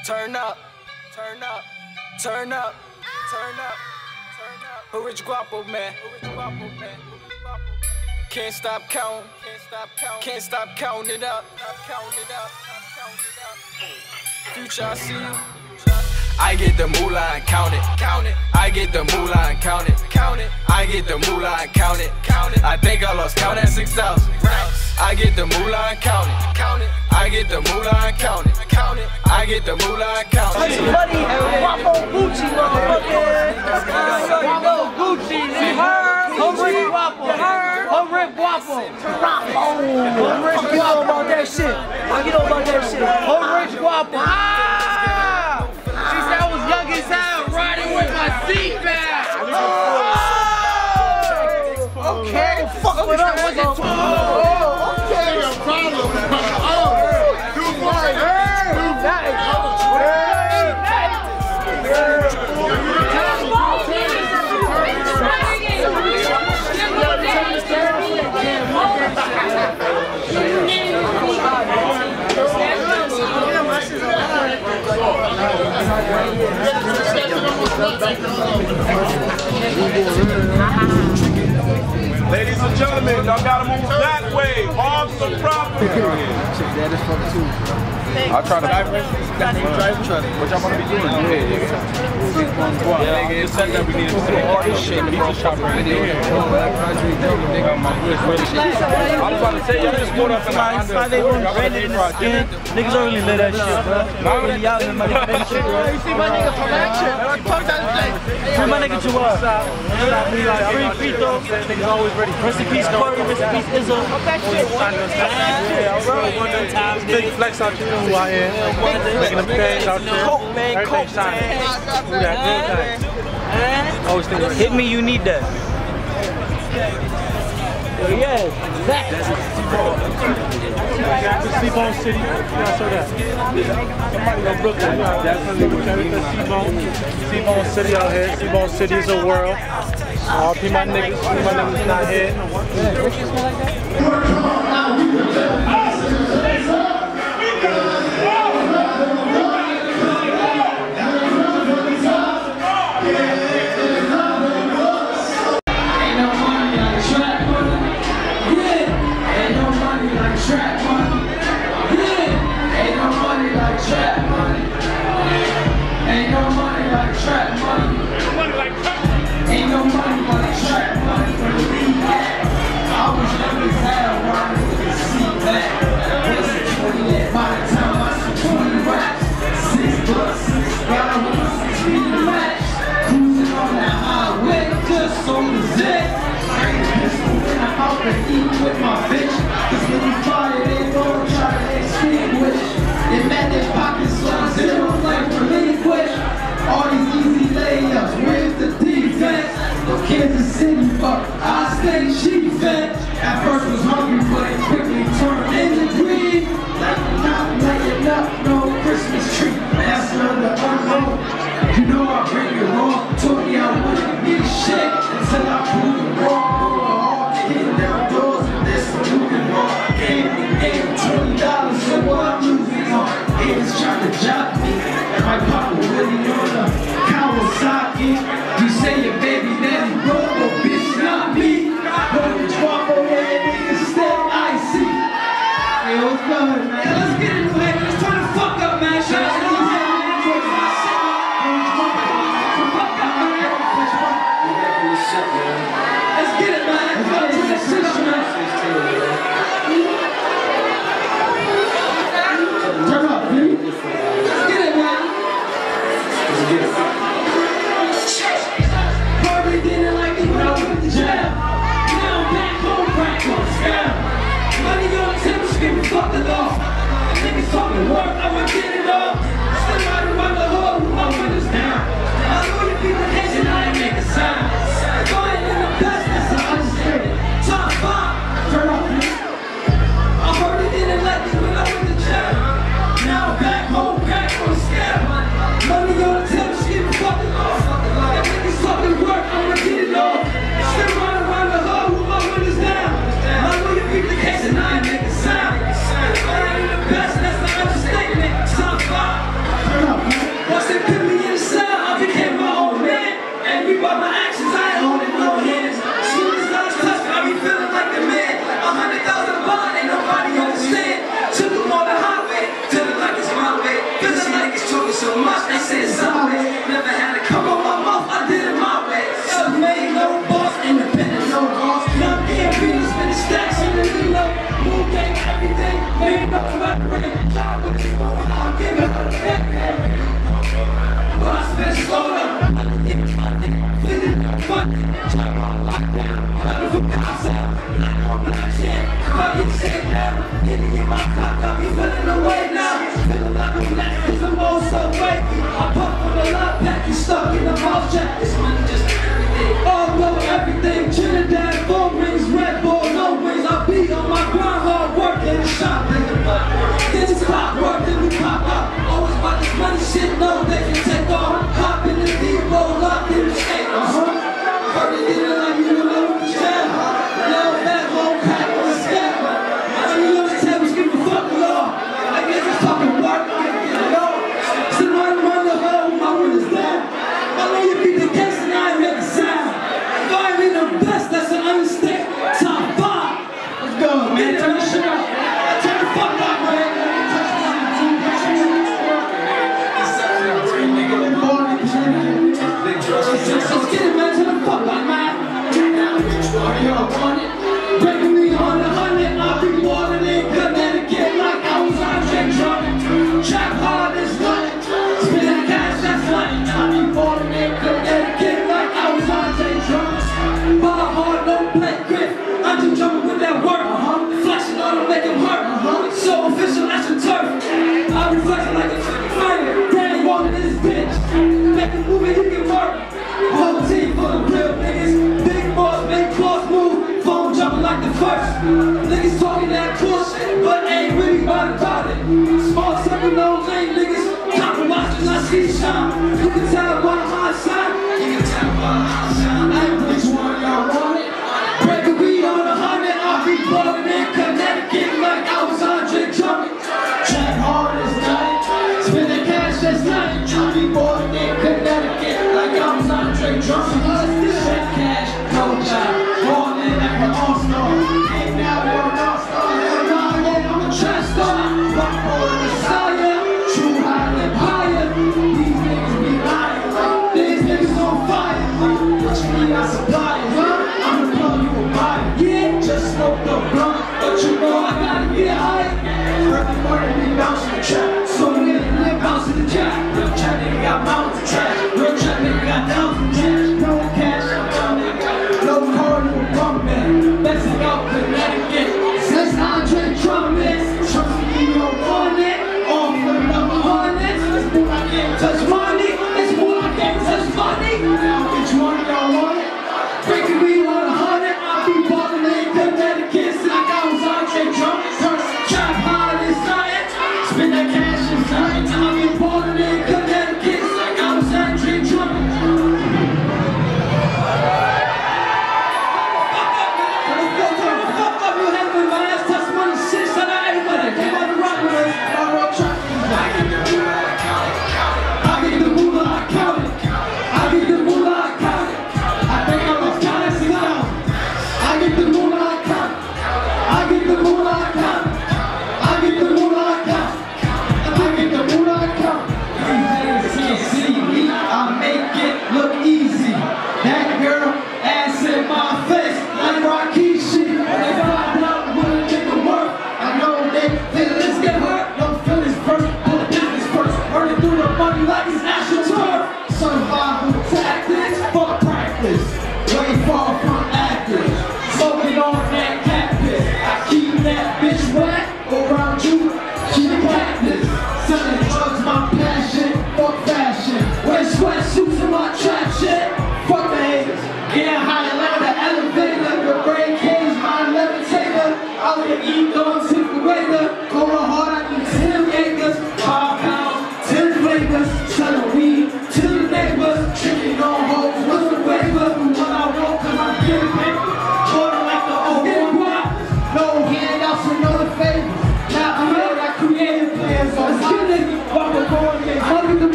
Turn up, turn up, turn up, turn up, turn up. Who Rich Guapo, man? Can't stop counting, can't stop counting it up, Future, I see you. I get the moolah and count it, I get the moolah and count it, I get the moolah and count it, I think I lost count at 6,000. I get the moolah and count it, I get the moolah and count it, I get the moolah and count it. Buddy, Guapo Gucci, motherfucker. Guapo Gucci, Home Rip Guapo. Home Rip Guapo. Home Rip Guapo about that shit. You know about that shit. Home Rip Guapo. Ah! She said I was young as hell, riding with my seat back. Oh! Okay, fuck with us. Okay, a problem. Ladies and gentlemen, y'all gotta move that way. Arms are proper. That is fun too. I'll try to drive. What y'all want to be doing? Yeah, nigga, it's that we need to do all this shit in the front shop video. I was about to say, y'all just pulled up in my Niggas don't really let that shit, bro. Really out in my shit, bro. You see my nigga from action? Free my nigga to us. Free free throw. Niggas always ready. Rest in peace, Corey. Rest in peace, Izzo. big flex out here. Who I am. Making them things out there. Coke, man. Coke, man. Always think Hit me, you need that. Yeah, that. Seabone City. Yeah, so that. Somebody go Brooklyn. Definitely with Seabone City out here. Seabone City is a world. Be my niggas not here. With my bitch, cause when you fire, they gon' try to extinguish. They met their pockets, so zero like relinquish. All these easy layups, where's the defense? No Kansas City, but I stay cheap at first was hungry, but it quickly turned into greed. Like not laying up, no Christmas tree. That's another unknown. You know I bring it wrong. Told me I wouldn't be shit until I prove it wrong. Hitting down doors and this moving on. Gave me $20, so what I'm losing on. Haters trying to job me, and my papa really on a Kawasaki. You say your baby daddy broke, but bitch not me. But the Guapo head niggas stay icy. Hey, what's good, man? Yeah, let's get into it. Let's turn the fuck up, man. Shout out to these young niggas. Let's get it, man. Let's go to the system, man. Turn up, baby. Let's get it, man. Let's get it. Harvey didn't like me when I went to jail. Now I'm back home, crack on scam. Money on the table, screaming, fuck the law. Niggas talking work, I'ma get it off. Still riding around the hood with my windows down. I know you people hate and I ain't make a sound. Go ahead and the best, that's how I just heard it. Top 5, turn off, man. I heard it didn't like me when I went to jail. Now I'm back home, crack on scam. Money on the table, screaming, fuck the law. Niggas talking work, I'ma get it off. Still riding around the hood with my windows down. I know you people hate and I ain't make a sound. Go ahead and the best, that's the understatement. Top 5, turn off. I'll give it a kick. But I spent slow down. Stuck in the mouth jack, this money just everything. All over everything, Trinidad, 4 rings, Red Bull, no wings. I beat on my grind, hard work in the shop, nigga. This is clockwork, then we pop up. Always about this money shit, no, they can take off. Hop in the deep, roll up in the skate. Heard it in like you don't know what the jam. Little bad, long pack on the scam. I know you understand, give a fuck with all. I guess it's fucking work, still run the hole, my winner's down. I know you beat the case and I ain't make a sound. If I ain't in the best, that's an understatement. Top 5. Let's go, man. Turn the shit up. Turn the fuck up, man. Let's get it, man. Turn the fuck up, man. Breaking me on the 100, I'll be balling in Connecticut like I was Andre Drummond. Trap hard as nothing. Spinning cash, that's nothing. I'll be balling in Connecticut like I was Andre Drummond. Ball hard, no play grip. Andre Drummond with that work. Flexing on him, make him hurt. So official, that's your turf. I'll be flexing like a chicken finger. Danny walking in this bitch. Make a move and you get murdered. Whole team full of real niggas. Big boss move. Phone jumping like the first. Niggas talking that bullshit, but ain't really about it. Small circle, no lane niggas. Compromising, I see shine. You can tell by how I shine. You can tell by how I shine. I ain't which one y'all want it. Break a weed on 100, I'll be balling in Connecticut like I was Andre Drummond. Track hard as night. Spinning cash as night. I'll be balling in Connecticut like I was Andre Drummond. Check cash, no job. Balling like an all-star. Ain't now you're an all-star. Hell nah, yeah, I'm a trash star. Rock more Messiah. True high and higher. These niggas be lying. These niggas on fire. What you mean I supply it, huh? I'm the plug you will buy it. Yeah, just smoke the blunt. But you know I gotta get high. Early morning we bounce in the trap. So we get a bounce in the jack. Real trap nigga got mountains of trash. Real trap nigga got thousands of cash. No cash, no car, no bumpin'. Messing up Connecticut. Since Andre Drummond. Trust me, you don't want it. All for the number 100. It's more I can't touch money. It's more I can't touch money. Now which one y'all want it? Breaking me on 100. I'll be ballin' in Connecticut like I was Andre Drummond. Trap hard as nothing. Spin that cash as nothing. I'll be ballin' in Connecticut like I was Andre Drummond.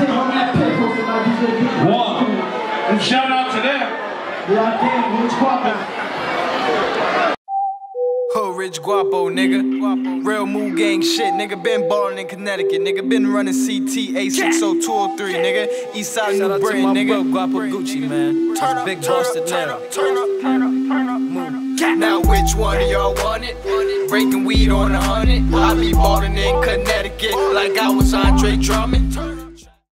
take on that paper for my DJ. One. And shout out to them. Yeah, I can. Rich Guapo. Ho, Rich Guapo, nigga. Real Mood Gang shit, nigga. Been ballin' in Connecticut, nigga. Been running CT A60203, nigga. Eastside New Britain, nigga. Guapo Gucci, man. Turn up, big Boston now. Turn up. Now which one of y'all want it? Breaking weed on 100. I be ballin' in Connecticut like I was Andre Drummond.